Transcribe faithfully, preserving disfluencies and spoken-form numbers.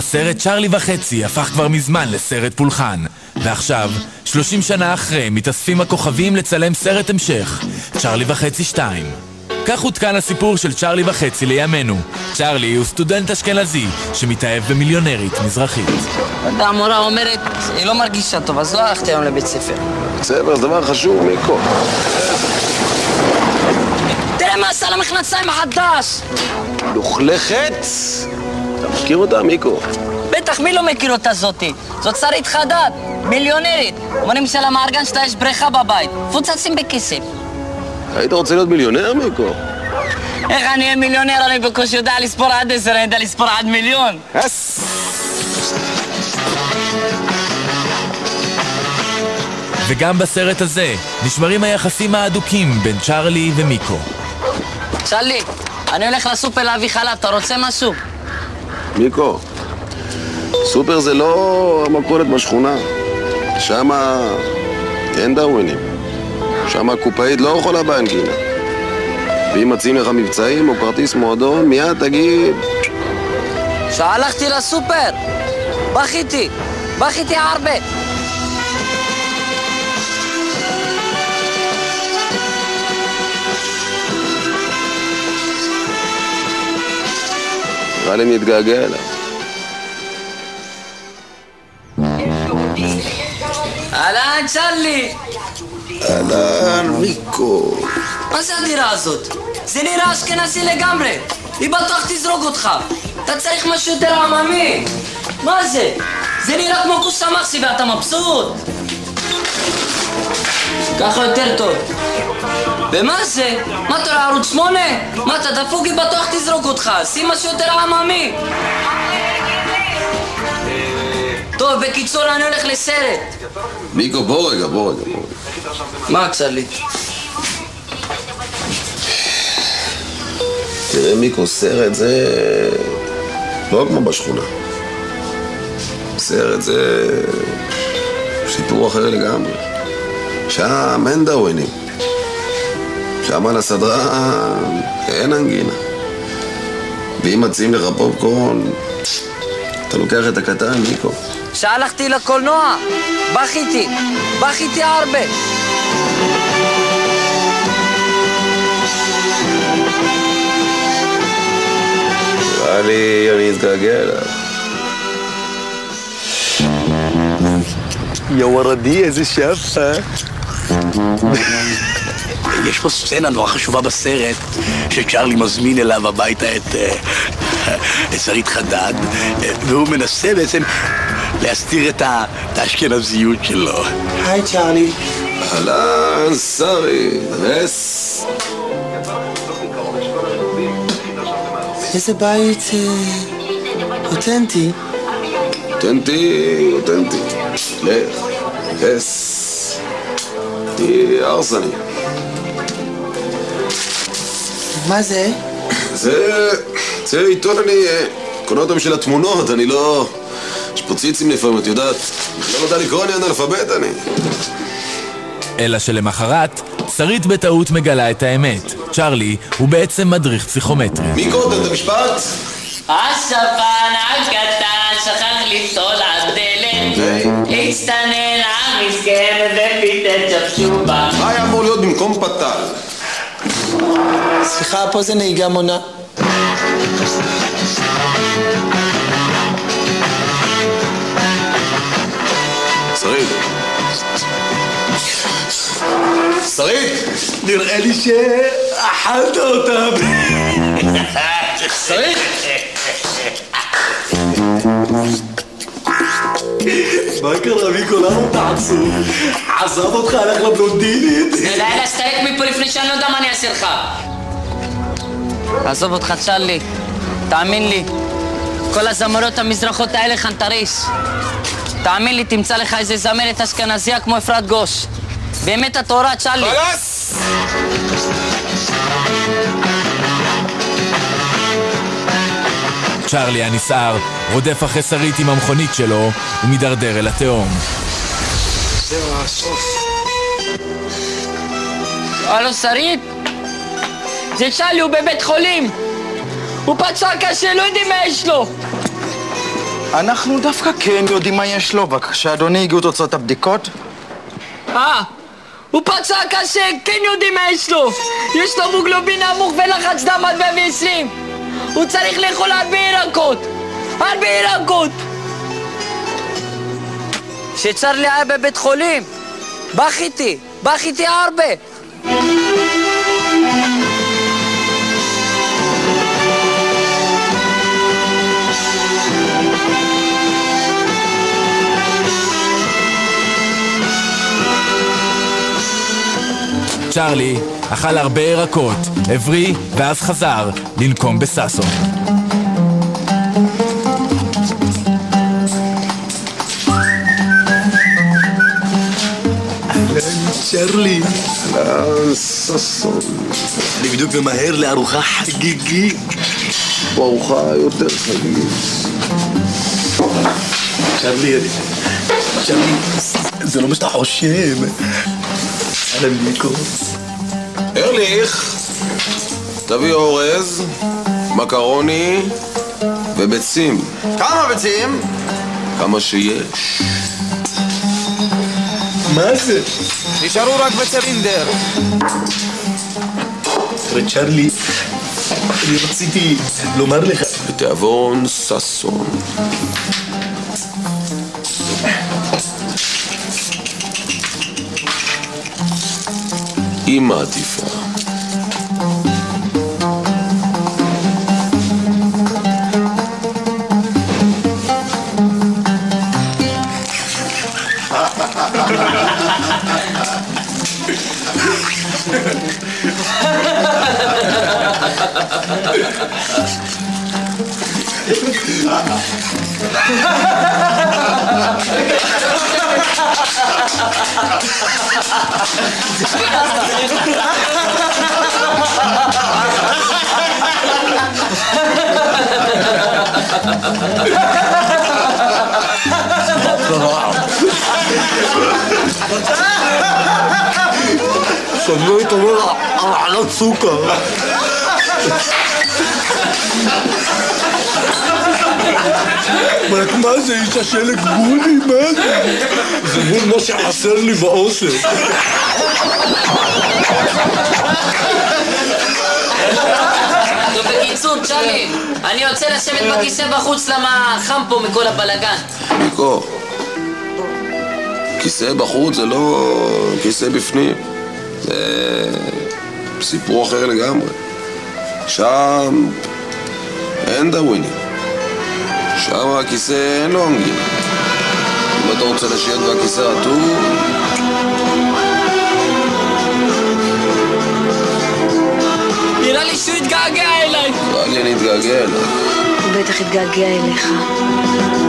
הסרט צ'רלי וחצי הפך כבר מזמן לסרט פולחן, ועכשיו, שלושים שנה אחרי, מתאספים הכוכבים לצלם סרט המשך, צ'רלי וחצי שתיים. כך הותקן הסיפור של צ'רלי וחצי לימינו. צ'רלי הוא סטודנט אשכנזי שמתאהב במיליונרית מזרחית. המורה אומרת, היא לא מרגישה טוב, אז לא הלכתי היום לבית ספר. בסדר, זה דבר חשוב, מיקו. תראה מה עשה למכנסיים החדש! לוכלכת? אתה מכיר אותה, מיקו? בטח, מי לא מכיר אותה זאתי? זאת שרית חדד, מיליונרית. אומרים שלמארגן שלה יש בריכה בבית. פוצצים בכסף. היית רוצה להיות מיליונר, מיקו? איך אני אהיה מיליונר? אני בקושי יודע לספור עד עשר, אני יודע לספור עד מיליון. אס! וגם בסרט הזה נשמרים היחסים האדוקים בין צ'רלי ומיקו. צ'רלי, אני הולך לסופר להביא חלב, אתה רוצה משהו? מיקו, סופר זה לא המכולת בשכונה. שמה אין דרווינים. שמה הקופאית לא יכולה באנגינה. ואם מציעים לך מבצעים או כרטיס מועדון, מיד תגיד... שהלכתי לסופר, בכיתי, בכיתי הרבה. נראה לי נתגעגע אליו. אהלן, צ'רלי! אהלן, מיקו. מה זה הדירה הזאת? זה נראה אשכנזי לגמרי. היא בטוח תזרוק אותך. אתה צריך משהו יותר עממי. מה זה? זה נראה כמו כוס המחסי ואתה מבסוט. ככה יותר טוב. ומה זה? מה אתה רואה ערוץ שמונה? מה אתה דפוק? היא בטוח תזרוק אותך. שים משהו יותר עממי. טוב, בקיצור אני הולך לסרט. מיקו, בוא רגע, בוא רגע, בוא רגע. מה, צ'רלי? תראה, מיקו, סרט זה לא כמו בשכונה. סרט זה סיפור אחר לגמרי. שם אין דרווינים. שם על הסדרן אין אנגינה. ואם מציעים לך פופקורן, אתה לוקח את הקטן, מיקו. שהלכתי לקולנוע, בכיתי, בכיתי הרבה. נראה לי אני אתגעגע אליו. יא ורדי, איזה שף, אה? יש פה סצנה נורא חשובה בסרט שצ'רלי מזמין אליו הביתה את שרית חדד, והוא מנסה בעצם להסתיר את האשכנזיות שלו. היי צ'רלי. אהלן, שרי, רס. איזה בית אותנטי. אותנטי, אותנטי. לך, רס. היא ארסני. מה זה? זה... זה עיתון, אני קונה אותם של התמונות, אני לא... יש פה ציצים לפעמים, את יודעת. אני לא יודע לקרוא, אני אנאלפבית, אני. אלא שלמחרת, שרית בטעות מגלה את האמת. צ'רלי הוא בעצם מדריך פסיכומטרי. מיקו, תן את המשפט? השפן הקטן שכח לפתול הדלת, הצטנן המסכן ופיתת שפשובה. מה היה אמור להיות במקום פתל? סליחה, פה זה נהיגה מונה. שרית. שרית! נראה לי שאכלת אותם. שרית! מה קרה, מיקו? למה אתה עצוב? עזב אותך, הלך לבלונדינית. די להסתלק מפה לפני שאני לא יודע מה אני אעשה לך. עזוב אותך, צ'רלי. תאמין לי, כל הזמרות המזרחות האלה חנטריס. תאמין לי, תמצא לך איזה זמרת אשכנזיה כמו אפרת גוש. באמת התורה, צ'רלי. חלס! צ'רלי הנסער רודף אחרי שרית עם המכונית שלו ומדרדר אל התהום. זהו הסוף. הלו, שרית? זה צ'רלי, הוא בבית חולים. הוא פצוע קשה, לא יודעים מה יש לו. אנחנו דווקא כן יודעים מה יש לו. בבקשה, אדוני, הגיעו תוצאות הבדיקות. אה, הוא פצע קשה, כן יודעים מה יש לו. יש לו מוגלובין נמוך ולחץ דם עד מאה ועשרים. הוא צריך לאכול הרבה ירקות. הרבה ירקות. כשצ'רלי היה בבית חולים, בכיתי, בכיתי הרבה. צ'רלי אכל הרבה ירקות, הבריא ואז חזר לנקום בסאסון. צ'רלי, אהלן, ששון. אני בדיוק ממהר לארוחה חגיגית. ארוחה יותר חגיגית. צ'רלי, צ'רלי, זה לא מה שאתה חושב. אהלן מיקו. ארליך, תביא אורז, מקרוני וביצים. כמה ביצים? כמה שיש. מה זה? נשארו רק בצלינדר. תראה צ'רלי, אני רציתי לומר לך בתיאבון ששון. אמא עדיפה. שאני לא יתעורר על ענת סוכר. רק מה זה, איש השלג בולי? מה זה? זה מול מה שחסר לי באוסף. טוב, בקיצור, צ'רלי, אני רוצה לשבת בכיסא בחוץ למה חם פה מכל הבלגן. מיקו, כיסא בחוץ זה לא כיסא בפנים. זה סיפור אחר לגמרי. שם אין דרווינים. שם הכיסא אין לו אנגינה. אם אתה רוצה לשבת בכיסא רטוב, נראה לי שהוא התגעגע אליי. נראה לי אני אתגעגע אליי. הוא בטח התגעגע אליך.